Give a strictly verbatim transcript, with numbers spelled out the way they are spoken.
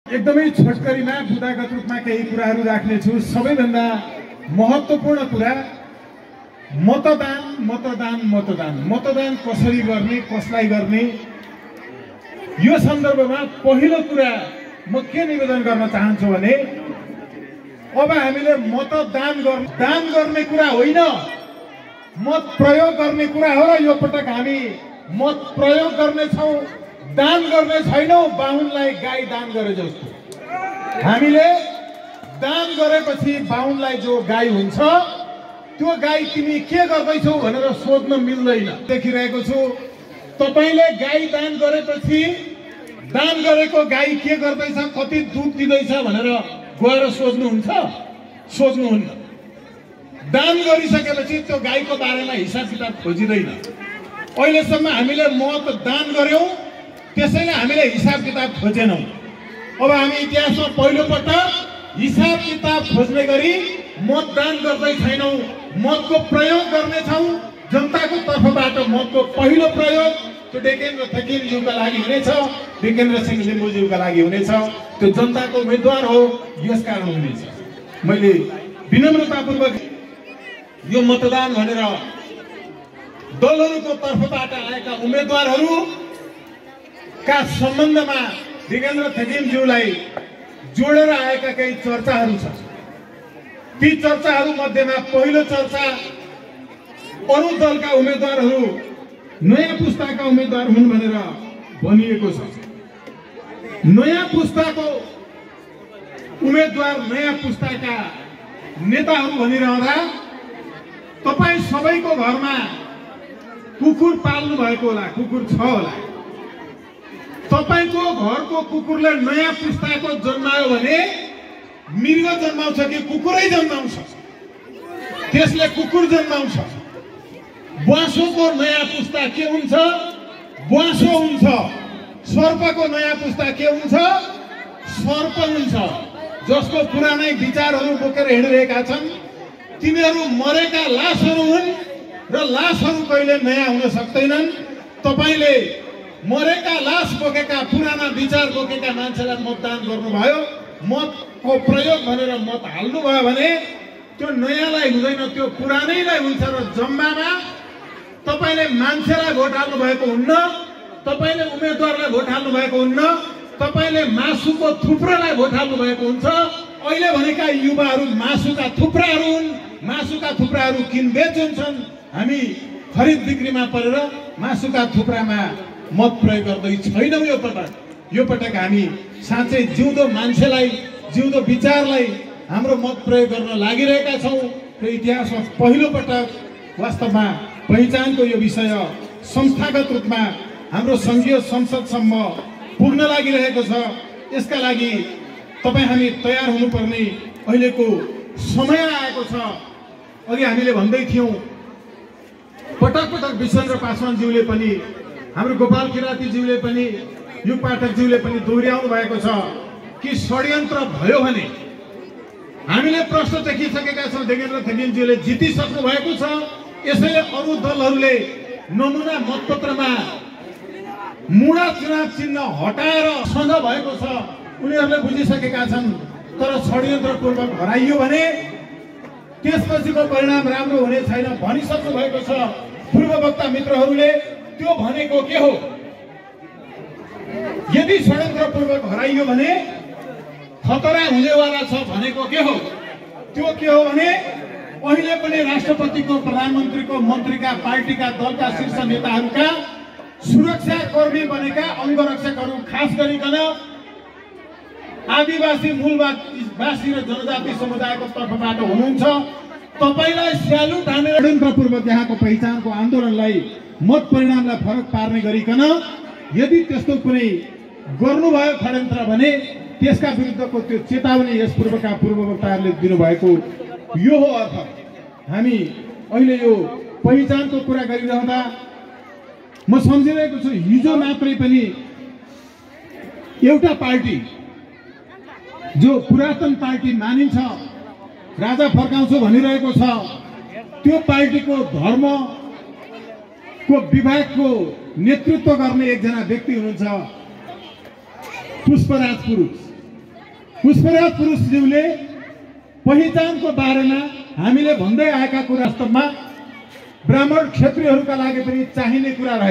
एकदमै छोटकरीमा बुदागत रूपमा केही कुराहरू राख्नेछु। सबैभन्दा महत्त्वपूर्ण कुरा मतदान मतदान मतदान मतदान कसरी गर्ने, कसलाई गर्ने, यो सन्दर्भमा पहिलो कुरा म के निवेदन गर्न चाहन्छु भने अब हामीले मतदान गर्ने दान गर्ने कुरा होइन, मत प्रयोग गर्ने कुरा हो। र यो पटक हामी मत प्रयोग गर्नेछौँ, दान गर्ने छैनौँ। बाहुनलाई गाई दान गरे जस्तो हामीले दान गरेपछि बाहुनलाई जो गाई हुन्छ त्यो गाई तिमी के गर्दैछौ भनेर सोध्न मिल्दैन। देखिरहेको छु तपाईले गाई दान गरेपछि दान गरेको गाई के गर्दैछ, कति दुध दिँदैछ भनेर गएर सोध्नुहुन्छ? सोध्नुहुन्न। दान गरिसकेपछि त्यो गाईको बारेमा हिसाब किताब खोजिँदैन। अहिलेसम्म हामीले मत दान गर्यौं, त्यसैले हामीले हिसाब किताब खोजेनौं। अब हामी इतिहासमा पहिलो पटक हिसाब किताब खोज्ने गरी मतदान गर्दै छैनौं, मतको प्रयोग गर्नेछौं। जनताको तर्फबाट मतको पहिलो प्रयोग त्यो डेकेन्द्र थकिमज्यूका लागि हुनेछ, डेकेन्द्र सिंह लिम्बुज्यूका लागि हुनेछ। त्यो जनताको उम्मेदवार हो, यसकारण हुनेछ। मैले विनम्रतापूर्वक यो मतदान भनेर दलहरूको तर्फबाट आएका उम्मेदवारहरूका सम्बन्धमा डेकेन्द्र थकिमज्यूलाई जोडेर आएका केही चर्चाहरू छन्। ती चर्चाहरू मध्येमा पहिलो चर्चा अरू दलका उम्मेदवारहरू नयाँ पुस्ताका उम्मेदवार हुन् भनेर भनिएको छ। नयाँ पुस्ताको उम्मेदवार, नयाँ पुस्ताका नेताहरू भनिरहँदा तपाई सबैको घरमा कुकुर पाल्नु भएको होला, कुकुर छ होला। तपाईको घरको कुकुरले नयाँ पुस्ताको जन्मायो भने मृग जन्माउँछ कि कुकुरै जन्माउँछ? त्यसले कुकुर जन्माउँछ। ब्वाँसोको नयाँ पुस्ता के हुन्छ? ब्वाँसो हुन्छ। सर्पको नयाँ पुस्ता के हुन्छ? सर्प हुन्छ। जसको पुरानै विचारहरू बोकेर हिँडिरहेका छन् तिनीहरू मरेका लासहरू हुन् र लासहरू कहिले नयाँ हुन सक्दैनन्। तपाईले मरेका लास बोकेका, पुराना विचार बोकेका मान्छेलाई मतदान गर्नुभयो, मतको प्रयोग भनेर मत हाल्नुभयो भने त्यो नयाँलाई हुँदैन, त्यो पुरानैलाई हुन्छ। र जम्मामा तपाईले मान्छेलाई भोट हाल्नु भएको हुन्न, तपाईले उम्मेदवारलाई भोट हाल्नु भएको हुन्न, तपाईले मासुको थुप्रालाई भोट हाल्नु भएको हुन्छ। अहिले भनेका युवाहरू मासुका थुप्राहरू हुन्। मासुका थुप्राहरू किनबेच हुन्छन्। हामी खरिद बिक्रीमा परेर मासुका थुप्रामा मत प्रयोग गर्दै छैनौँ। यो पटक यो पटक हामी साँच्चै जिउँदो मान्छेलाई, जिउँदो विचारलाई हाम्रो मत प्रयोग गर्न लागिरहेका छौँ। र इतिहासमा पहिलो पटक वास्तवमा पहिचानको यो विषय संस्थागत रूपमा हाम्रो संघीय संसदसम्म पुग्न लागिरहेको छ। यसका लागि तपाईँ हामी तयार हुनुपर्ने अहिलेको समय आएको छ। अघि हामीले भन्दै थियौँ, पटक पटक विश्वेन्द्र पासवानज्यूले पनि, हाम्रो गोपाल किरातीज्यूले पनि, युग पाठकज्यूले पनि दोहोर्याउनु भएको छ कि षड्यन्त्र भयो भने हामीले प्रश्न देखिसकेका छौँ। डेकेन्द्र थकिमज्यूले जितिसक्नु भएको छ। यसैले अरू दलहरूले नमुना मतपत्रमा मुडा चुनाव चिन्ह हटाएर सँग भएको छ, उनीहरूले बुझिसकेका छन्। तर षड्यन्त्रपूर्वक हराइयो भने त्यसपछिको परिणाम राम्रो हुने छैन भनिसक्नु भएको छ पूर्ववक्ता मित्रहरूले। त्यो भनेको के हो? यदि षड्यन्त्रपूर्वक हराइयो भने खतरा हुनेवाला छ भनेको के हो? त्यो के हो भने अहिले पनि राष्ट्रपतिको, प्रधानमन्त्रीको, मन्त्रीका, पार्टीका, दलका शीर्ष नेताहरूका सुरक्षा कर्मी बनेका अङ्गरक्षकहरू खास गरिकन आदिवासी मूलवासी र जनजाति समुदायको तर्फबाट हुनुहुन्छ। तपाईलाई स्यालुट हानेर षड्यन्त्रपूर्वक यहाँको पहिचानको आन्दोलनलाई, मत परिणामलाई फरक पार्ने गरिकन यदि त्यस्तो कुनै गर्नुभयो षड्यन्त्र भने त्यसका विरुद्धको त्यो चेतावनी यस पूर्वका पूर्ववक्ताहरूले दिनुभएको यो हो अर्थ। हामी अहिले यो पहिचानको कुरा गरिरहँदा म सम्झिरहेको छु, हिजो मात्रै पनि एउटा पार्टी जो पुरातन पार्टी मानिन्छ, राजा फर्काउँछु भनिरहेको छ, त्यो पार्टीको धर्मको विभागको नेतृत्व गर्ने एकजना व्यक्ति हुनुहुन्छ पुष्पराज पुरुष। पुष्पराज पुरुषज्यूले पहिचानको बारेमा हामीले भन्दै आएका कुरा वास्तवमा ब्राह्मण क्षत्रियहरूका लागि पनि चाहिने कुरा रहे।